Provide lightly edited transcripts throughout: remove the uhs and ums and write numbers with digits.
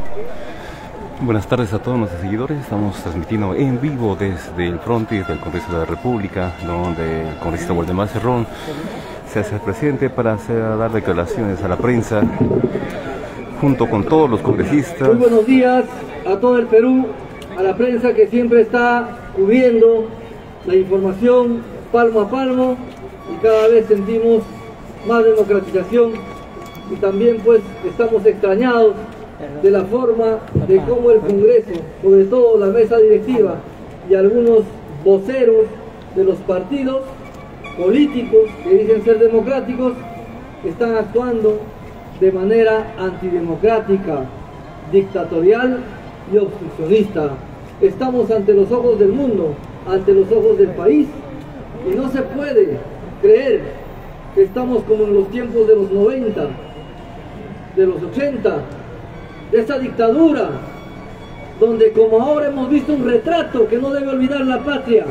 Buenas tardes a todos nuestros seguidores. Estamos transmitiendo en vivo desde el frontis del Congreso de la República, donde el congresista Waldemar Cerrón se hace presente para dar declaraciones a la prensa, junto con todos los congresistas. Muy buenos días a todo el Perú, a la prensa que siempre está cubriendo la información palmo a palmo, y cada vez sentimos más democratización, y también pues estamos extrañados de la forma de cómo el Congreso, sobre todo la mesa directiva y algunos voceros de los partidos políticos que dicen ser democráticos, están actuando de manera antidemocrática, dictatorial y obstruccionista. Estamos ante los ojos del mundo, ante los ojos del país, y no se puede creer que estamos como en los tiempos de los 90, de los 80, de esa dictadura, donde como ahora hemos visto un retrato que no debe olvidar la patria.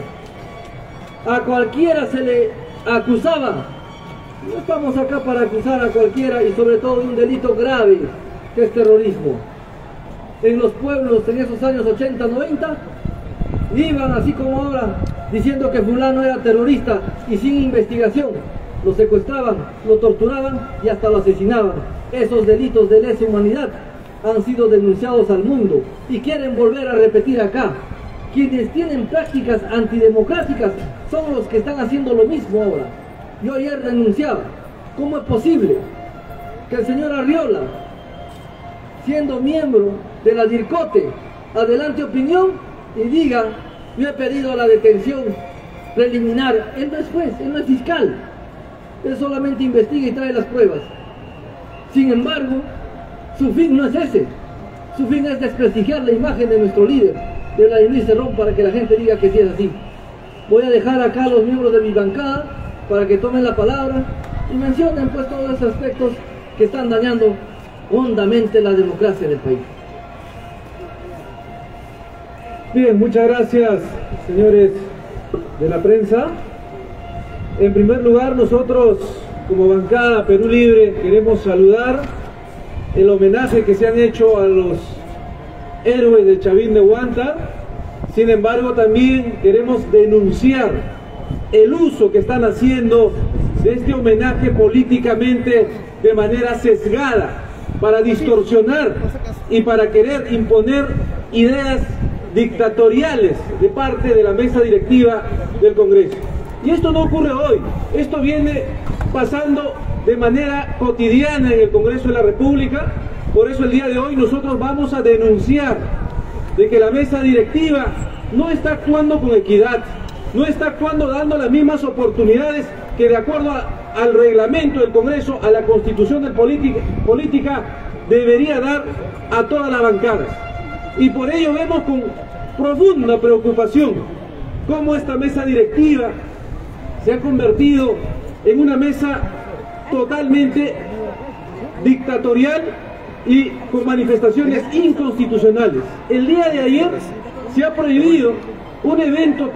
A cualquiera se le acusaba. No estamos acá para acusar a cualquiera, y sobre todo de un delito grave que es terrorismo. En los pueblos en esos años 80, 90, iban así como ahora diciendo que fulano era terrorista, y sin investigación lo secuestraban, lo torturaban y hasta lo asesinaban. Esos delitos de lesa humanidad han sido denunciados al mundo y quieren volver a repetir acá. Quienes tienen prácticas antidemocráticas son los que están haciendo lo mismo ahora. Yo ayer denunciaba, ¿cómo es posible que el señor Arriola, siendo miembro de la DIRCOTE, adelante opinión y diga: yo he pedido la detención preliminar? Él no es juez, él no es fiscal, él solamente investiga y trae las pruebas. Sin embargo, su fin no es ese. Su fin es desprestigiar la imagen de nuestro líder, de Waldemar Cerrón, para que la gente diga que sí es así. Voy a dejar acá a los miembros de mi bancada para que tomen la palabra y mencionen pues todos esos aspectos que están dañando hondamente la democracia del país. Bien, muchas gracias, señores de la prensa. En primer lugar, nosotros como bancada Perú Libre queremos saludar el homenaje que se han hecho a los héroes del Chavín de Huanta. Sin embargo, también queremos denunciar el uso que están haciendo de este homenaje políticamente de manera sesgada, para distorsionar y para querer imponer ideas dictatoriales de parte de la mesa directiva del Congreso. Y esto no ocurre hoy, esto viene pasando de manera cotidiana en el Congreso de la República. Por eso el día de hoy nosotros vamos a denunciar de que la mesa directiva no está actuando con equidad, no está actuando dando las mismas oportunidades que de acuerdo al reglamento del Congreso, a la Constitución de política, debería dar a todas las bancadas. Y por ello vemos con profunda preocupación cómo esta mesa directiva se ha convertido en una mesa totalmente dictatorial y con manifestaciones inconstitucionales. El día de ayer se ha prohibido un evento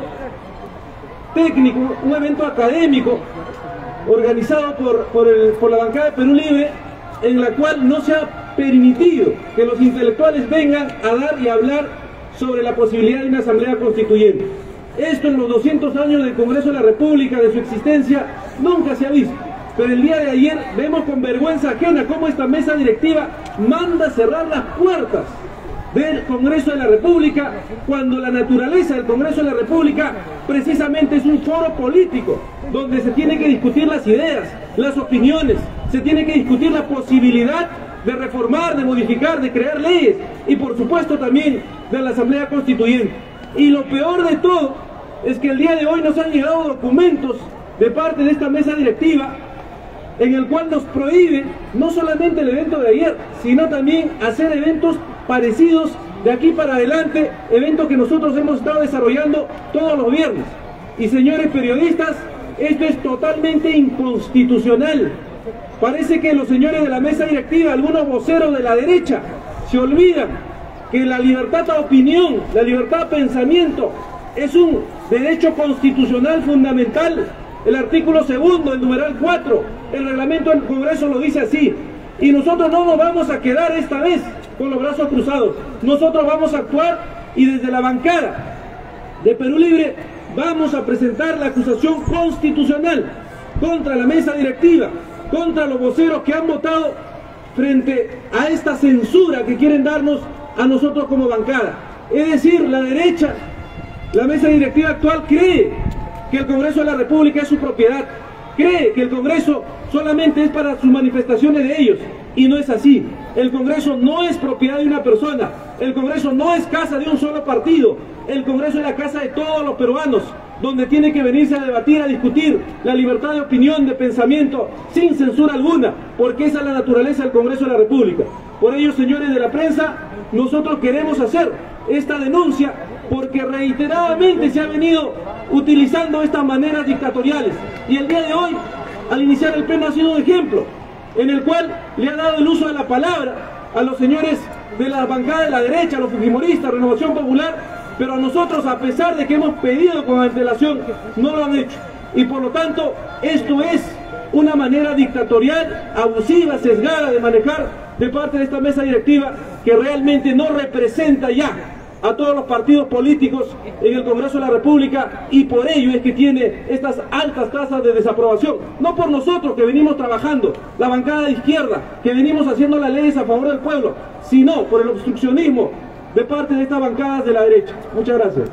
técnico, un evento académico organizado por la bancada de Perú Libre, en la cual no se ha permitido que los intelectuales vengan a dar y hablar sobre la posibilidad de una asamblea constituyente. Esto en los 200 años del Congreso de la República, de su existencia, nunca se ha visto. Pero el día de ayer vemos con vergüenza ajena cómo esta mesa directiva manda cerrar las puertas del Congreso de la República, cuando la naturaleza del Congreso de la República precisamente es un foro político, donde se tienen que discutir las ideas, las opiniones, se tiene que discutir la posibilidad de reformar, de modificar, de crear leyes, y por supuesto también de la Asamblea Constituyente. Y lo peor de todo es que el día de hoy nos han llegado documentos de parte de esta mesa directiva en el cual nos prohíbe no solamente el evento de ayer, sino también hacer eventos parecidos de aquí para adelante, eventos que nosotros hemos estado desarrollando todos los viernes. Y señores periodistas, esto es totalmente inconstitucional. Parece que los señores de la mesa directiva, algunos voceros de la derecha, se olvidan que la libertad de opinión, la libertad de pensamiento es un derecho constitucional fundamental. El artículo 2, el numeral 4, el reglamento del Congreso lo dice así. Y nosotros no nos vamos a quedar esta vez con los brazos cruzados. Nosotros vamos a actuar y desde la bancada de Perú Libre vamos a presentar la acusación constitucional contra la mesa directiva, contra los voceros que han votado frente a esta censura que quieren darnos a nosotros como bancada. Es decir, la derecha, la mesa directiva actual cree que el Congreso de la República es su propiedad, cree que el Congreso solamente es para sus manifestaciones de ellos, y no es así. El Congreso no es propiedad de una persona, el Congreso no es casa de un solo partido, el Congreso es la casa de todos los peruanos, donde tiene que venirse a debatir, a discutir la libertad de opinión, de pensamiento, sin censura alguna, porque esa es la naturaleza del Congreso de la República. Por ello, señores de la prensa, nosotros queremos hacer esta denuncia porque reiteradamente se ha venido utilizando estas maneras dictatoriales, y el día de hoy, al iniciar el pleno, ha sido un ejemplo en el cual le ha dado el uso de la palabra a los señores de la bancada de la derecha, a los fujimoristas, Renovación Popular, pero a nosotros, a pesar de que hemos pedido con antelación, no lo han hecho. Y por lo tanto, esto es una manera dictatorial, abusiva, sesgada de manejar de parte de esta mesa directiva, que realmente no representa ya a todos los partidos políticos en el Congreso de la República, y por ello es que tiene estas altas tasas de desaprobación. No por nosotros, que venimos trabajando, la bancada de izquierda, que venimos haciendo las leyes a favor del pueblo, sino por el obstruccionismo de parte de estas bancadas de la derecha. Muchas gracias.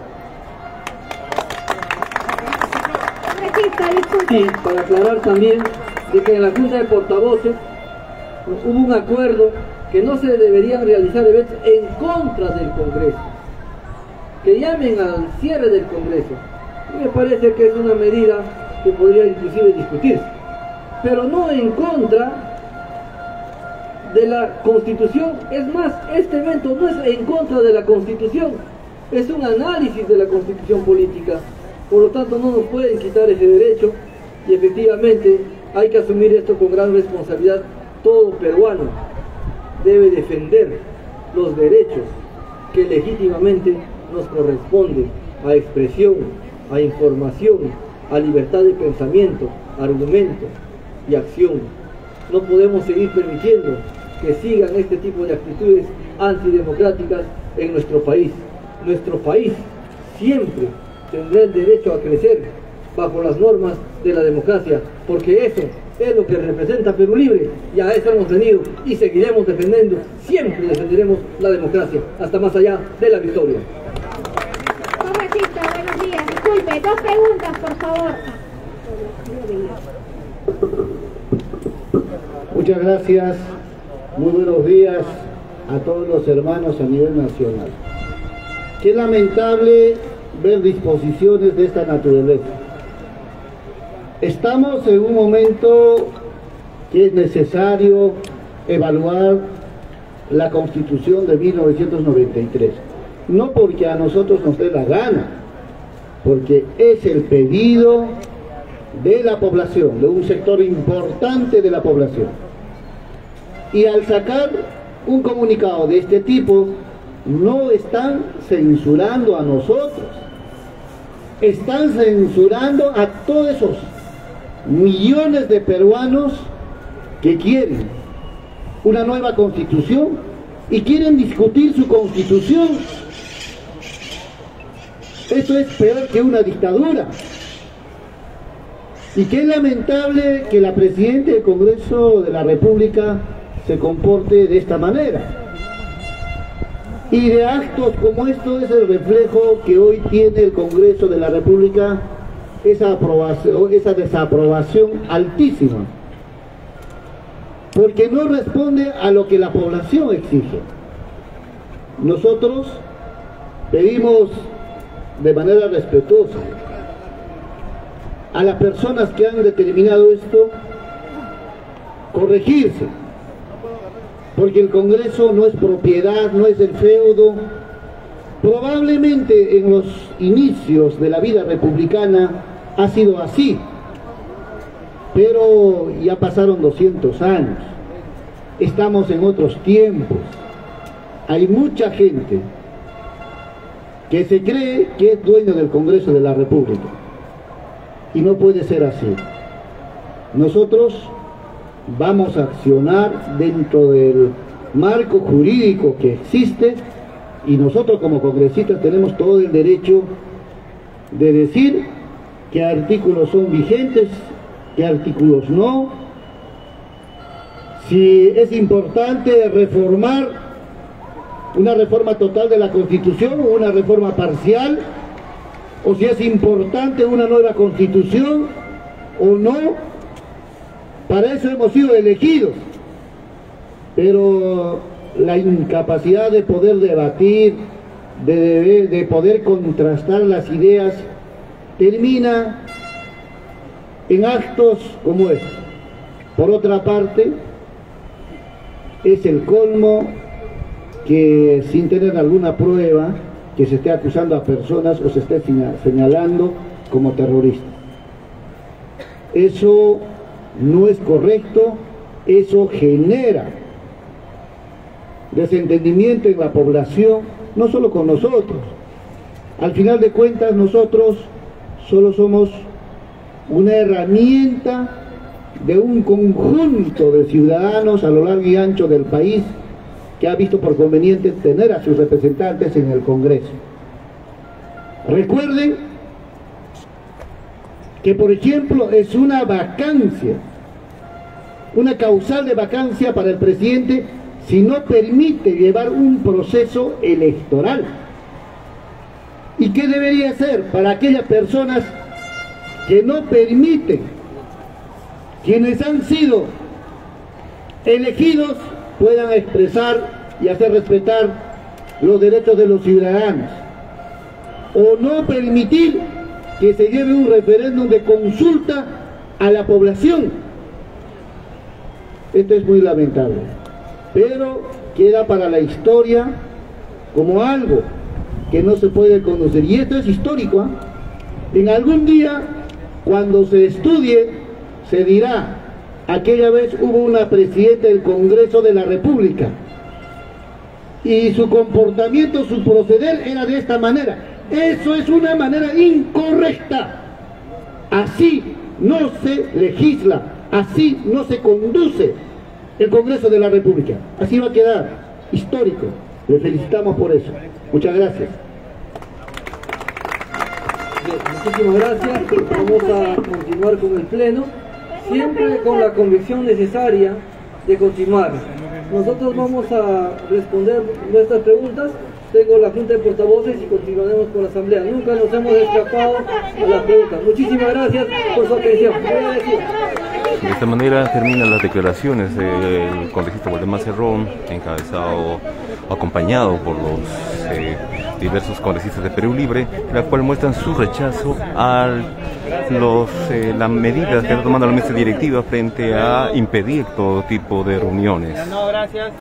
Sí, para aclarar también de que en la Junta de Portavoces hubo un acuerdo que no se deberían realizar eventos en contra del Congreso, que llamen al cierre del Congreso. Y me parece que es una medida que podría inclusive discutirse, pero no en contra de la Constitución. Es más, este evento no es en contra de la Constitución, es un análisis de la Constitución política. Por lo tanto, no nos pueden quitar ese derecho, y efectivamente hay que asumir esto con gran responsabilidad. Todo peruano debe defender los derechos que legítimamente nos corresponden a expresión, a información, a libertad de pensamiento, argumento y acción. No podemos seguir permitiendo que sigan este tipo de actitudes antidemocráticas en nuestro país. Nuestro país siempre tendrá el derecho a crecer bajo las normas de la democracia, porque eso es lo que representa Perú Libre, y a eso hemos venido y seguiremos defendiendo. Siempre defenderemos la democracia hasta más allá de la victoria. Congresista, buenos días. Disculpe, 2 preguntas, por favor. Muchas gracias. Muy buenos días a todos los hermanos a nivel nacional. Qué lamentable ver disposiciones de esta naturaleza. Estamos en un momento que es necesario evaluar la Constitución de 1993. No porque a nosotros nos dé la gana, porque es el pedido de la población, de un sector importante de la población. Y al sacar un comunicado de este tipo, no están censurando a nosotros, están censurando a todos esos millones de peruanos que quieren una nueva constitución y quieren discutir su constitución. Esto es peor que una dictadura. Y qué lamentable que la Presidenta del Congreso de la República se comporte de esta manera. Y de actos como esto es el reflejo que hoy tiene el Congreso de la República, esa desaprobación altísima, porque no responde a lo que la población exige. Nosotros pedimos de manera respetuosa a las personas que han determinado esto corregirse, porque el Congreso no es propiedad, no es del feudo. Probablemente en los inicios de la vida republicana ha sido así, pero ya pasaron 200 años, estamos en otros tiempos. Hay mucha gente que se cree que es dueño del Congreso de la República, y no puede ser así. Nosotros vamos a accionar dentro del marco jurídico que existe, y nosotros como congresistas tenemos todo el derecho de decir qué artículos son vigentes, qué artículos no, si es importante reformar una reforma total de la Constitución o una reforma parcial, o si es importante una nueva Constitución o no. Para eso hemos sido elegidos, pero la incapacidad de poder debatir, de poder contrastar las ideas, termina en actos como este. Por otra parte, es el colmo que sin tener alguna prueba que se esté acusando a personas o se esté señalando como terroristas. Eso no es correcto, eso genera desentendimiento en la población, no solo con nosotros. Al final de cuentas, nosotros solo somos una herramienta de un conjunto de ciudadanos a lo largo y ancho del país que ha visto por conveniente tener a sus representantes en el Congreso. Recuerden que, por ejemplo, es una vacancia, una causal de vacancia para el presidente si no permite llevar un proceso electoral. ¿Y qué debería hacer para aquellas personas que no permiten, quienes han sido elegidos, puedan expresar y hacer respetar los derechos de los ciudadanos? O no permitir que se lleve un referéndum de consulta a la población. Esto es muy lamentable, pero queda para la historia como algo que no se puede conocer. Y esto es histórico, ¿eh? En algún día, cuando se estudie, se dirá: aquella vez hubo una presidenta del Congreso de la República y su comportamiento, su proceder era de esta manera. Eso es una manera incorrecta. Así no se legisla, así no se conduce el Congreso de la República. Así va a quedar histórico. Le felicitamos por eso. Muchas gracias. Bien, muchísimas gracias. Vamos a continuar con el pleno, siempre con la convicción necesaria de continuar. Nosotros vamos a responder nuestras preguntas. Tengo la Junta de Portavoces y continuaremos con la Asamblea. Nunca nos hemos escapado a las preguntas. Muchísimas gracias por su atención. De esta manera terminan las declaraciones del congresista Waldemar Cerrón, acompañado por los diversos congresistas de Perú Libre, en la cual muestran su rechazo a las medidas que está tomando la mesa directiva frente a impedir todo tipo de reuniones.